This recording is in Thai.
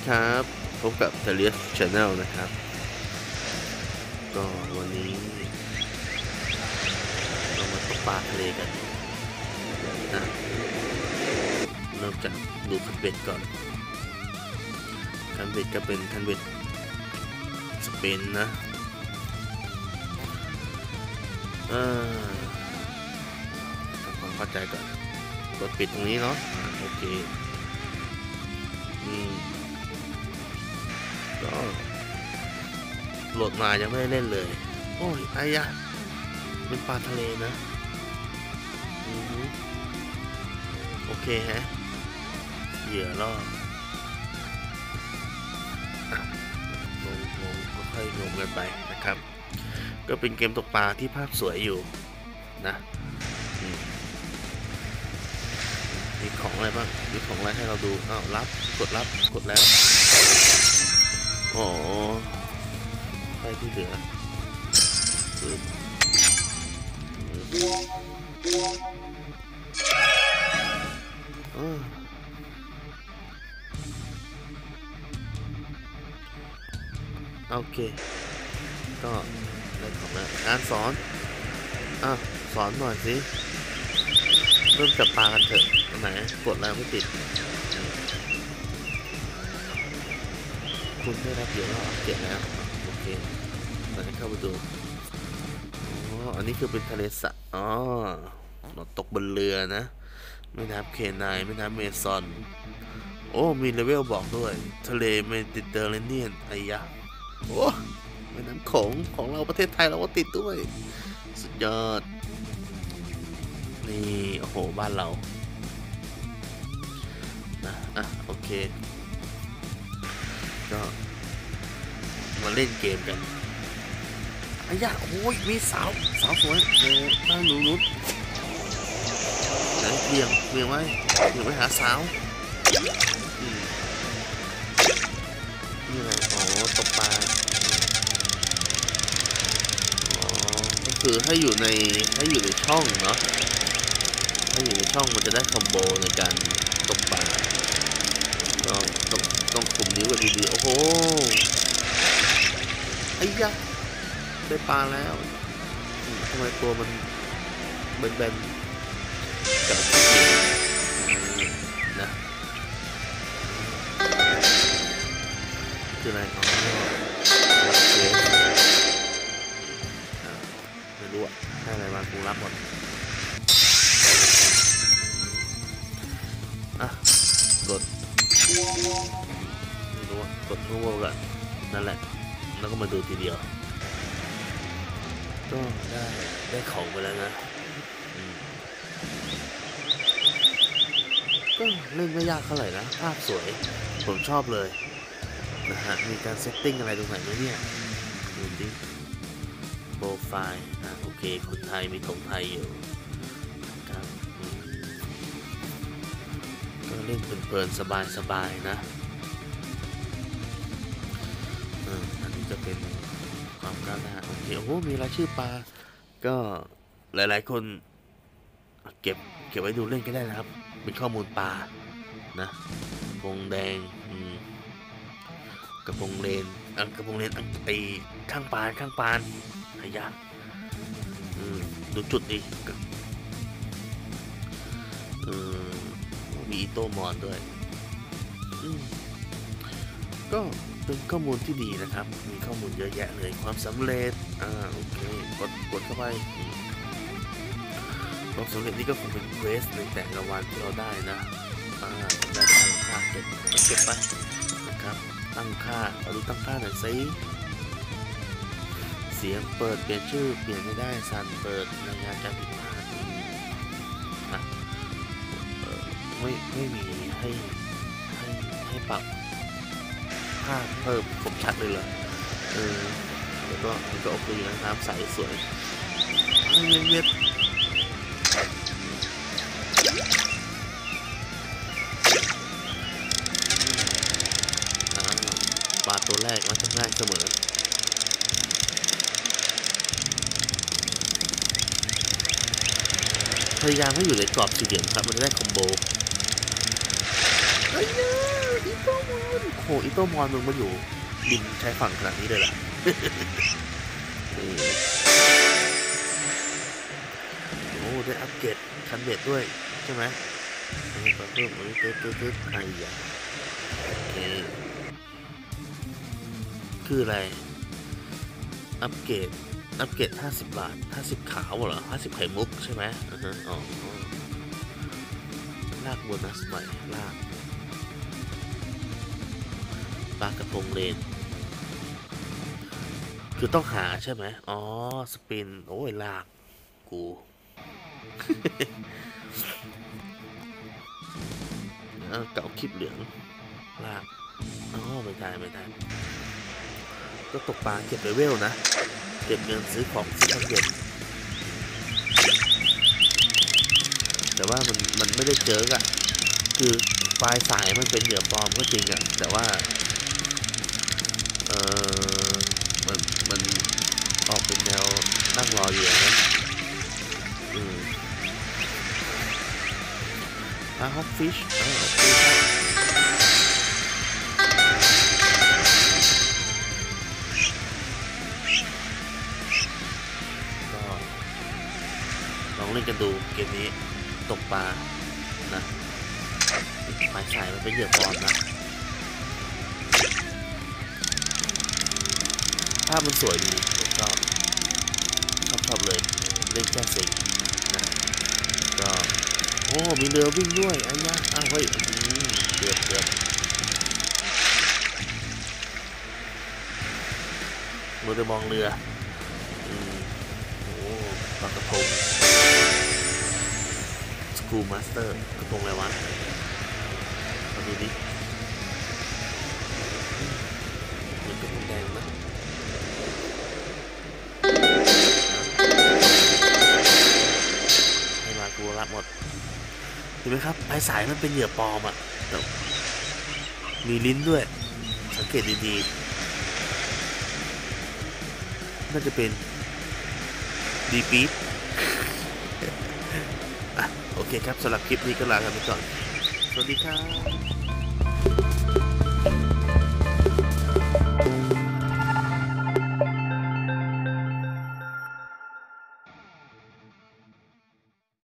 ครับพบกับ Telius Channel นะครับก็วันนี้เรามาตกปลาทะเลกันนะเริ่มจากดูคันเบ็ดก่อนคันเบ็ดก็เป็นคันเบ็ดสเปนนะทำความเข้าใจก่อนกดปิดตรงนี้เนาะโอเคก็โหลดมายังไม่ได้เล่นเลยโอ้ยไอ้ยะเป็นปลาทะเลนะโอเคฮะเหยื่อล่อลงก็ค่อยลงกันไปนะครับก็เป็นเกมตกปลาที่ภาพสวยอยู่นะมีของอะไรบ้างมีของอะไรให้เราดูอ้าวรับกดแล้วอ๋อไปที่เหลือโอเคก็ได้ของแล้วการสอนสอนหน่อยสิเริ่มจับปลากันเถอะตรงไหนกดแล้วไม่ติดคุณได้รับเยอะแล้วเก็บแล้วโอเคเราจะเข้าไปดูอันนี้คือเป็นทะเลสาบเราตกบนเรือนะแม่น้ำเคนายแม่น้ำเมซอนโอ้มีเลเวลบอกด้วยทะเลเมดิเตอร์เรเนียนไอ้ยะโอ้แม่น้ำของเราประเทศไทยเราก็ติดด้วยสุดยอดนี่โอ้โหบ้านเรานะโอเคก็มาเล่นเกมกันไอ้ยะโอ้ยมีสาวสวยโอ้นั่งหนูนุชไหนเบี่ยงไว้ไปหาสาวนี่อะไรตกปลาก็คือให้อยู่ในช่องเนาะให้อยู่ในช่องมันจะได้คอมโบในการตกปลาก็ต้องคุมนิ้วกันดีๆโอ้โหไอ้ยะได้ปลาแล้วทำไมตัวมันแบนๆกับนะคืออะไรไม่รู้ให้อะไรมากูรับหมดกดไม่รู้กดนู้นกันนั่นแหละแล้วก็มาดูทีเดียวก็ได้ของไปแล้วนะก็เล่นไม่ยากเท่าไหร่นะภาพสวยผมชอบเลยนะฮะมีการเซตติ้งอะไรตรงไหนไหมเนี่ยดูดิโปรไฟล์โอเคคนไทยมีของไทยอยู่ครับก็เล่นเพลินๆสบายๆนะอันนี้จะเป็นความก้าวหน้าโอเคโอ้โหมีรายชื่อปลาก็หลายๆคนเก็บไว้ดูเล่นก็ได้นะครับเป็นข้อมูลปลานะกระพงแดงกระพงเลนไอข้างปานหายากดูจุดดิมีอีโต้มอนด้วยก็เป็นข้อมูลที่ดีนะครับมีข้อมูลเยอะแยะเลยความสำเร็จโอเคกดเข้าไปความสำเร็จนี่ก็คงเป็นเควสในแต่ละวันที่เราได้นะได้ตั้งค่าเก็บไปนะครับตั้งค่าเราดูตั้งค่าหน่อยสิเสียงเปิดเปลี่ยนชื่อเปลี่ยนไม่ได้สั่นเปิดรายงานการผิดพลาดไม่มีให้ปรับภาพเพิ่มคมชัดเลยเหรอแล้วก็โอเคนะน้ำใสสวยเย็นปลาตัวแรกมันจะง่ายเสมอพยายามให้อยู่ในกรอบสี่เหลี่ยมครับมันจะได้คอมโบไอ้เนี่ยอีกข้อมูลโหอิโต้มอนมึงมาอยู่ริมชายฝั่งขนาดนี้เลยล่ะ โอ้ได้อัปเกรดคันเบ็ดด้วยใช่ไหมเพิ่มตึ๊ดไอ้ยาโอเคคืออะไรอัปเกรด50 บาท50ขาวเหรอ50ไข่มุกใช่ไหมอ๋อลากโบนัสใหม่ลากปลากระพงเลนคือต้องหาใช่ไหมอ๋อสปินโอ้ยลากกูเก่าคลิปเหลืองลากอ๋อไม่ได้ก็ตกปลาเก็บเลเวลนะเก็บเงินซื้อของซื้อคอนเทนต์แต่ว่ามันไม่ได้เจออะคือปลายสายมันเป็นเหยื่อปลอมก็จริงอะแต่ว่าเออมันออกเป็นแนวนั่งรออยู่นะฮอตฟิชโอเคก็ลองเล่นกันดูเกมนี้ตกปลานะหมายสายมันเป็นเหยื่อปลอมนะภาพมันสวยดีผมชอบเลยเล่นแค่สิงนะก็โอ้มีเรือวิ่งด้วยไอ้ยะอ้าวเฮ้ยเดือดมัวแต่มองเรือโอ้ปลากระพงสกูมาสเตอร์กระพงอะไรวะมาดูดิมันกระพงแดงนะให้มากูรับหมดเห็นไหมครับปลายสายมันเป็นเหยื่อปลอมอ่ะแต่มีลิ้นด้วยสังเกตดีๆน่าจะเป็นดีปี๊ดโอเคครับสำหรับคลิปนี้ก็ลากันไปก่อนสวัสดีครับ